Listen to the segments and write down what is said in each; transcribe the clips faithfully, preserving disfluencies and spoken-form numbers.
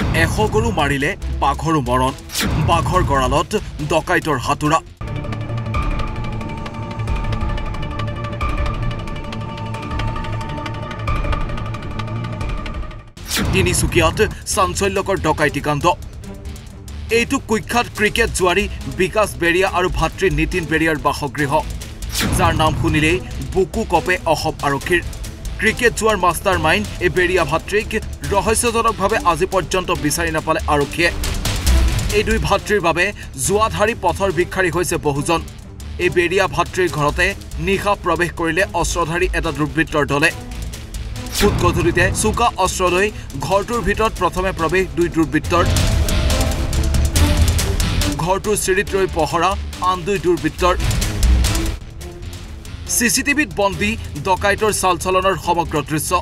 এশ গৰু মাৰিলে বাঘৰো মৰণ বাঘৰ গড়ালত ডকাইতৰ হাতুৰা তিনিচুকীয়াত চাঞ্চল্যকৰ ডকাইতি কাণ্ড এইটো কুখ্যাত ক্ৰিকেট জুৱাৰী বিকাশ বেৰিয়া আৰু ভাতৃ নীতিন বেৰিয়াৰ বাসগৃহ যাৰ নাম শুনিলেই বুকু কপে অসম আৰক্ষীৰ ক্ৰিকেট জুৱাৰ মাষ্টাৰ মাইণ্ড এই বেৰিয়া ভাতৃক ৰহস্যজনকভাৱে আজি পৰ্যন্ত বিচাৰি নাপালে আৰক্ষীয়ে এই দুই ভাতৃৰ বাবে জুৱাধাৰী পথৰ ভিক্ষাৰী হৈছে বহুজন এই বেৰিয়া ভাতৃৰ ঘৰতে নিশা প্ৰৱেশ কৰিলে অস্ত্ৰধাৰী এটা দুৰ্বৃত্তৰ দলে ফুট গধূলিতে চুকা অস্ত্ৰ লৈ ঘৰটোৰ ভিতৰত প্ৰথমে প্ৰৱেশ দুই দুৰ্বৃত্তৰ ঘৰটোৰ চিৰিত ৰৈ পহৰা আন দুই দুৰ্বৃত্তৰ চিচিটিভিত বন্দী ডকাইতৰ চালচলনৰ সমগ্ৰ দৃশ্য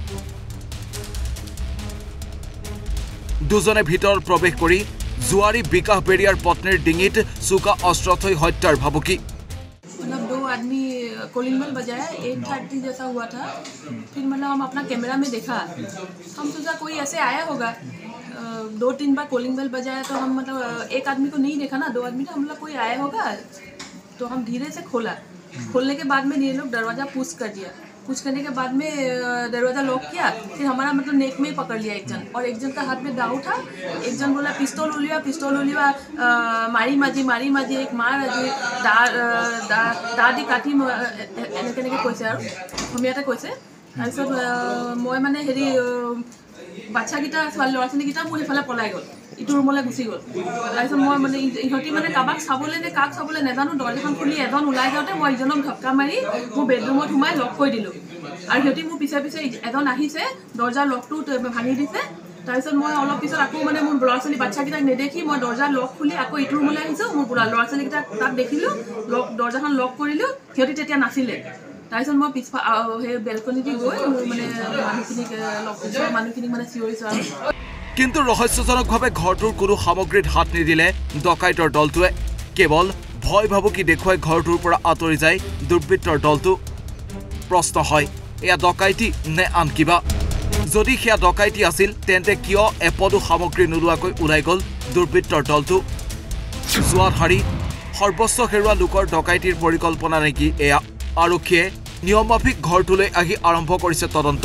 দুজনে ভিতৰত প্ৰৱেশ কৰি জুৱাৰী বিকাশ বেৰিয়াৰ পত্নীৰ ডিঙিত চুকা অস্ত্ৰ থৈ হত্যাৰ ভাবুকি मतलब दो आदमी कॉलिंग बेल बजाया एट थर्टी जैसा हुआ था फिर मतलब हम अपना कैमरा में देखा हम सोचा कोई ऐसे आया होगा दो तीन बार कॉलिंग बेल बजाया तो हम मतलब एक आदमी को नहीं देखा ना दो आदमी तो हम लोग कोई आया होगा तो हम धीरे से खोला खोलने के बाद में ये लोग दरवाज़ा पुश कर दिया पुश करने के बाद में दरवाज़ा लॉक किया फिर हमारा मतलब नेक में ही पकड़ लिया एक जन और एक जन का हाथ में दाव था एक जन बोला पिस्तौल उलिया पिस्तौल उलिया मारी माजी मारी माजी एक मार আজি দা দা দি কাটি এনেকৈ এনেকৈ কৈছে আৰু ভূমিয়াতে কৈছে তাৰপিছত মই মানে হেৰি বাচ্চাকেইটা ছোৱালী ল'ৰা ছোৱালীকেইটা মোৰ ইফালে পলাই গ'ল ইটো ৰুমলৈ গুচি গ'ল তাৰপিছত মই মানে ইহঁতি মানে কাবাক চাবলৈ নে কাক চাবলৈ নাজানো দৰজাখন খুলি এজন ওলাই যাওঁতে মই ইজনক ধক্কা মাৰি মোৰ বেডৰুমত সোমাই লক কৰি দিলোঁ আৰু সিহঁতি মোৰ পিছে পিছে এজন আহিছে দৰজাৰ লকটো ভাঙি দিছে তাৰপিছত মই অলপ পিছত আকৌ মানে মোৰ ল'ৰা ছোৱালী বাচ্চাকেইটাক নেদেখি মই দৰজাৰ লক খুলি আকৌ ইটো ৰুমলৈ আহিছোঁ মোৰ পুৰা ল'ৰা ছোৱালীকেইটাক তাক দেখিলোঁ লক দৰজাখন লক কৰিলোঁ সিহঁতি তেতিয়া নাছিলে তাৰপিছত মই পিছফা সেই বেলকনিতে গৈ মানে মানুহখিনিক লগ মানুহখিনিক মানে চিঞৰিছোঁ আৰু কিন্তু ৰহস্যজনকভাৱে ঘৰটোৰ কোনো সামগ্ৰীত হাত নিদিলে ডকাইতৰ দলটোৱে কেৱল ভয় ভাবুকি দেখুৱাই ঘৰটোৰ পৰা আঁতৰি যায় দুৰ্বৃত্তৰ দলটো প্ৰশ্ন হয় এয়া ডকাইতি নে আন কিবা যদি সেয়া ডকাইতি আছিল তেন্তে কিয় এপদো সামগ্ৰী নোলোৱাকৈ ওলাই গ'ল দুৰ্বৃত্তৰ দলটো জুৱাধাৰী সৰ্বস্ব হেৰুৱা লোকৰ ডকাইতিৰ পৰিকল্পনা নেকি এয়া আৰক্ষীয়ে নিয়মমাফিক ঘৰটোলৈ আহি আৰম্ভ কৰিছে তদন্ত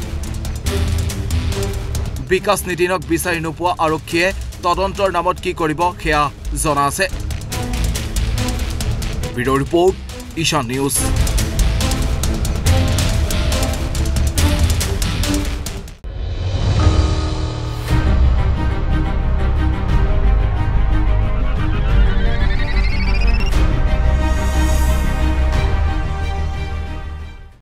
বিকাশ নীতিনক বিচাৰি নোপোৱা আৰক্ষীয়ে তদন্তৰ নামত কি কৰিব সেয়া জনা আছে ব্যুৰ ৰিপৰ্ট ঈশান নিউজ।